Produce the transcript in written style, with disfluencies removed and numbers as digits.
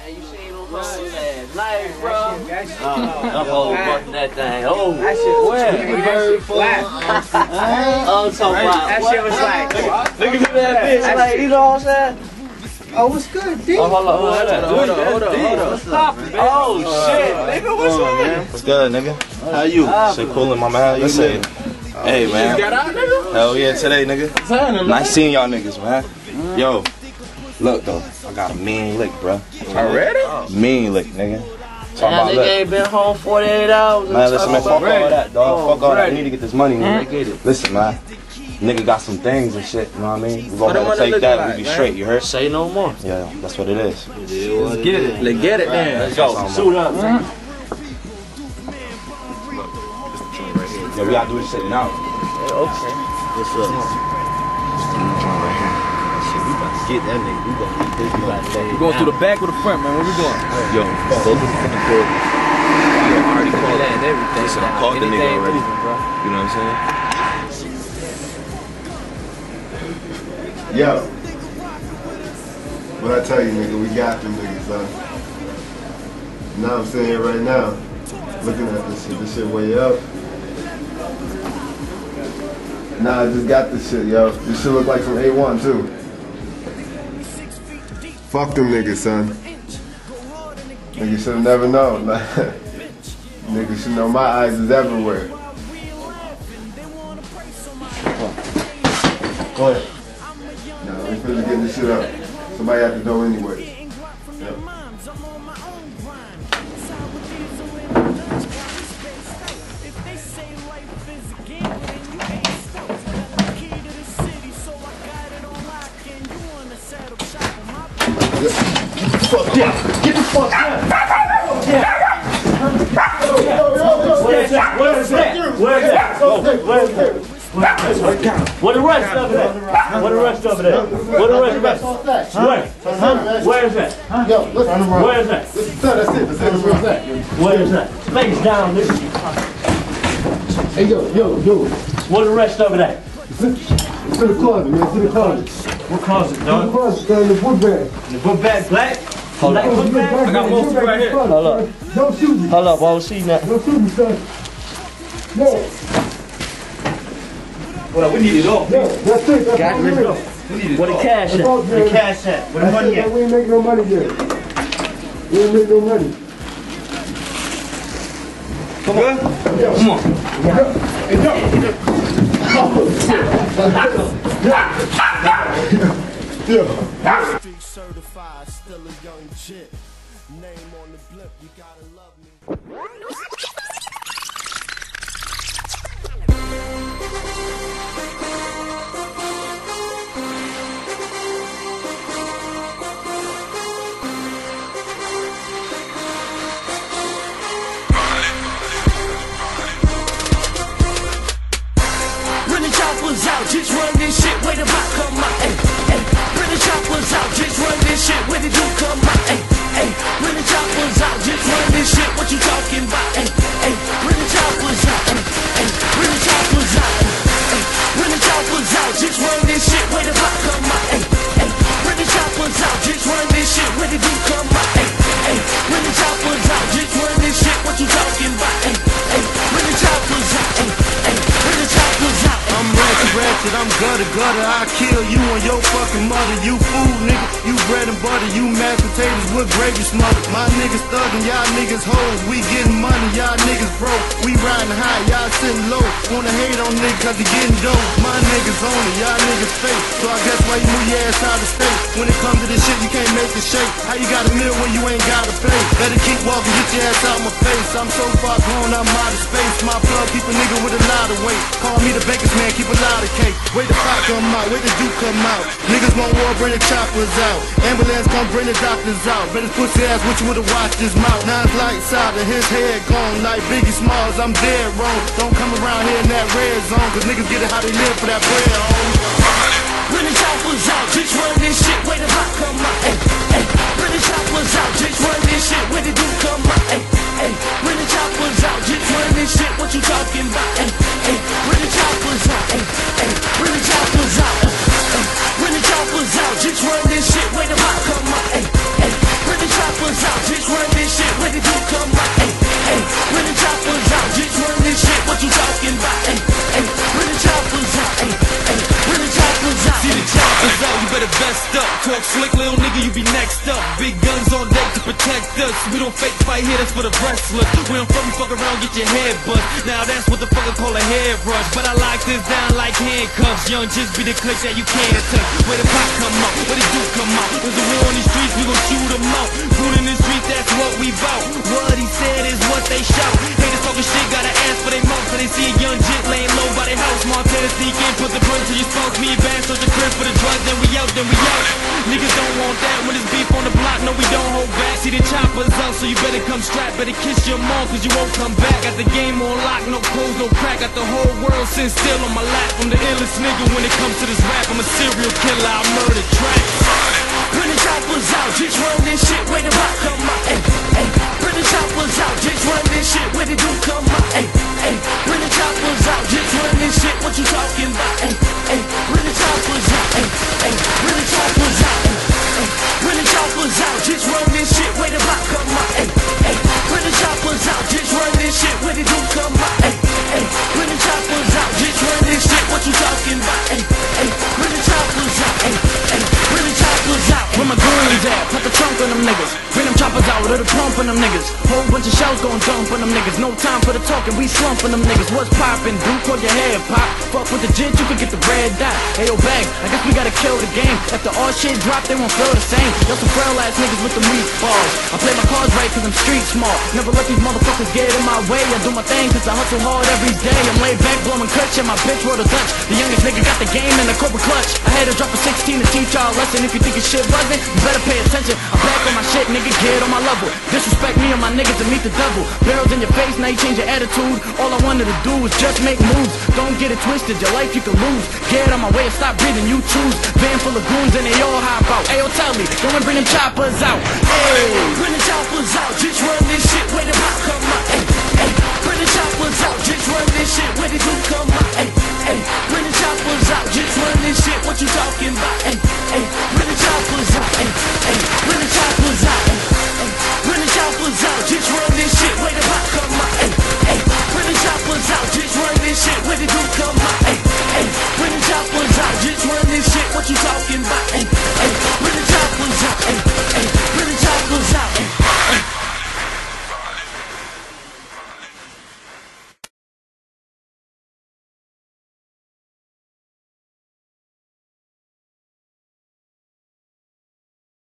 Man, you seen them hoes last night, bro? I'm holding that thing. Oh, that shit was where? flat. I'm talking about that shit was like, look at that bitch, like, you know what I'm saying? oh, what's good, D? Oh, hold on. What's poppin', man? Oh, shit, nigga, what's up, man? What's good, nigga? How you? Shit coolin', my man. How you say? Hey, man. You got out, nigga? Hell yeah, today, nigga. Nice seeing y'all niggas, man. Yo, look, though. I got a mean lick, bro. Already? Mean lick, nigga. Talk Man, about nigga look. ain't been home 48 hours. Man, listen, man, fuck all that, dog. Fuck all that. I need to get this money, man. Get it. Listen, man. Nigga got some things and shit, you know what I mean? We gonna take that, we be straight, you heard? Say no more. Yeah, that's what it is. Let's get it. Let's get it then. Let's go. Suit up. Yeah, we gotta do this shit now. Okay. What's up? Get that nigga. We gonna need this money. We going through the back or the front, man? Where we going? Yo, go to the front door. Yo, I already called that and everything. Listen, I called the nigga already. You know what I'm saying? Yo, what I tell you, nigga, we got them niggas, son. Now I'm sitting here right now, looking at this shit way up. Nah, I just got this shit, yo. This shit look like some A1 too. Fuck them niggas, son. Niggas should've never known. Niggas should know my eyes is everywhere. Go ahead. Nah, we finna get this shit up. Somebody at the door anyway. Yep. Get the fuck down! Get the fuck down! Where's that? Where's that? Where's that? Where's that? What the rest of it at? What the rest of it at? What the rest of it at? Where? Where is that? Yo, listen, where is that? That's it. Where's that? Where is that? Face down, nigga. Hey, yo. What the rest of it at? It's in the closet, man. It's in the closet. What closet, In the dog? closet, in the book bag. The book bag black? Hold Black book bag? I got more right here. Hold up. Don't shoot me. Hold up, I don't see that. Don't shoot me, son. No. Well, we need it all. No, that's it. That's all it is. Where the cash at? Where the cash at? Where the money at? We ain't making no money yet. We ain't making no money. Come on. Come on. Hey, yo. Yeah. Street certified, still a young chick. Name on the blip, you gotta love me. When the choppers out, just run this shit, wait the rock come out, ayy, ayy. When the choppers out, just run this shit, when the do come out, ayy, ayy. When the choppers out, just run this shit, what you talking about, ayy, ayy. When the choppers out, ayy, ayy. When the choppers out, ayy, ayy. When the choppers out, just run this shit, wait the rock come out, ayy, ayy. When the choppers out, just run this shit, when the do come out, ayy, ayy. When the choppers out, just run this shit, what you talking about, ayy, ayy. When the choppers out, ayy, ayy. When the choppers out, I'm ratchet, I'm gutter, I'll kill you and your fucking mother. You fool, nigga, you bread and butter, you mashed potatoes with gravy smothered. My niggas thuggin', y'all niggas hoes. We getting money, y'all niggas broke. We riding high, y'all sitting low. Wanna hate on niggas cause they getting dope. My niggas on it, y'all niggas fake. So I guess why you move your ass out of state. When it comes to this shit, you can't make it shake. How you got a meal when you ain't got a pay? Better keep walking, get your ass out my face. I'm so far gone, I'm out of space. My plug keep a nigga with a lot of weight. Call me the baker's man, keep a lot of cake. Wait the pot come out, wait the Duke come out. Niggas want war, bring the choppers out. Ambulance come bring the doctors out. Bet his pussy ass with you would've watched his mouth. Now it's lights out and his head gone like Biggie Smalls. I'm dead wrong. Don't come around here in that red zone, cause niggas get it how they live for that bread, homie. when the choppers out, just run this shit, wait the rock come out, ayy, ayy. When the choppers out, just run this shit, when the do come out, ayy, ayy. When the choppers out, just run this shit, what you talking about, ayy, ayy. When the choppers out, ayy, ayy. When the choppers out, ayy. When the choppers out, just run this shit, wait the rock come out, ayy, ayy. When the choppers Slick little nigga, you be next up. Big guns on deck to protect us. We don't fake fight here, that's for the wrestlers. We don't fuck around, get your head bust. Now that's what the fucker call a head rush. But I lock this down like handcuffs. Young just be the click that you can't touch. Where the pop come out, where the dude come out. There's a war on these streets, we gon' shoot them out. Food in the street, that's what we bout. What he said is what they shout. Haters talking shit, gotta ask for they mouth. So they see a young jit laying low by their house. Montana sneak in, put the brunt to your spokes. Me and Bass search the crib for the drugs, then we out, then we out. Niggas don't want that when it's beef on the block. No, we don't hold back. See the choppers out, so you better come strapped. Better kiss your mom, cause you won't come back. Got the game on lock, no clothes, no crack. Got the whole world sitting still on my lap. I'm the illest nigga when it comes to this rap. I'm a serial killer, I murder tracks. Bring the choppers out, just run this shit, where the rock come out, ayy, ayy. Bring the choppers out, just run this shit, where the dude come out, ayy, ayy. Bring the choppers out, just run this shit, what you talking about, ayy, ayy. Bring the choppers out, ayy, ayy. Bring the choppers out, ayy, ayy. Bring the choppers out, just run this shit, where the rock come out, ayy, ayy. Bring the choppers out, just run this shit, where the dude come out, ayy, ayy. Bring the choppers out, just run this shit, what you talking about, ayy, ayy. Bring the choppers out, ayy, ayy. Bring the choppers out. Where my goons at? Put the trunk on them niggas. Bring them choppers out, or the pump on them niggas. Whole bunch of shells gon' dump on them niggas. No time for the talking, we slumping them niggas. What's poppin', dude? Call your head pop. Fuck with the jit, you can get the red dot. Ayo, bag, I guess we gotta kill the game. After all shit drop, they won't feel the same. Y'all some frail ass niggas with the meatballs. I play my cards right cause I'm street smart. Never let these motherfuckers get in my way. I do my thing cause I hustle hard every day. I'm laid back, blowing clutch, and my bitch roll the Dutch. The youngest nigga got the game in the Cobra clutch. I had to drop a 16 to teach y'all a lesson. If you think your shit wasn't, you better pay attention. I'm back on my shit, nigga, get on my level. Disrespect me and my niggas to meet the devil. Barrels in your face, now you change your attitude. All I wanted to do was just make moves. Don't get it twisted, your life you can lose. Get on my way and stop breathing, you choose. Van full of goons and they all hop out. Ayo, tell me, go and bring them choppers out. Hey, Bring the choppers out, just run this shit, where the rock come out, ayy, ayy. Bring the choppers out, just run this shit, where the dude come out, ayy, ayy. Bring the choppers out, just run this shit, what you talking about, ayy, ayy. Bring the choppers out, ayy, ayy.